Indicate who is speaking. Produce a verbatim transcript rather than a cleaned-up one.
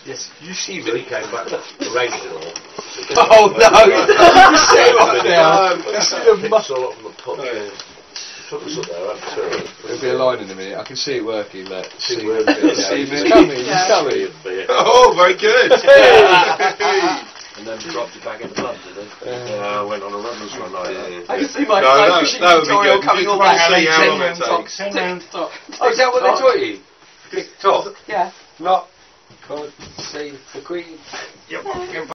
Speaker 1: Yes, you see when he came back, arranged it all.
Speaker 2: Oh no! You see what now?
Speaker 1: You see the muscle up from the pub. Took us up there, after.
Speaker 2: There'll be a line in a minute. I can see it working, mate.
Speaker 1: See it working.
Speaker 2: See it coming, it's coming.
Speaker 3: Oh, very good!
Speaker 1: And then dropped it back in the pub, did it? Yeah, I went on a run this one night. Yeah.
Speaker 4: I can see my
Speaker 3: No,
Speaker 4: fly
Speaker 3: that-
Speaker 4: fishing
Speaker 3: that would be
Speaker 4: tutorial
Speaker 3: good.
Speaker 4: coming
Speaker 3: You
Speaker 4: all
Speaker 3: can
Speaker 4: back.
Speaker 3: see how
Speaker 4: ten
Speaker 3: long it
Speaker 4: round top.
Speaker 3: takes.
Speaker 4: ten round top.
Speaker 2: Oh, is that what they taught you? Top?
Speaker 4: Yeah.
Speaker 2: Not. God save the Queen.
Speaker 4: Yep.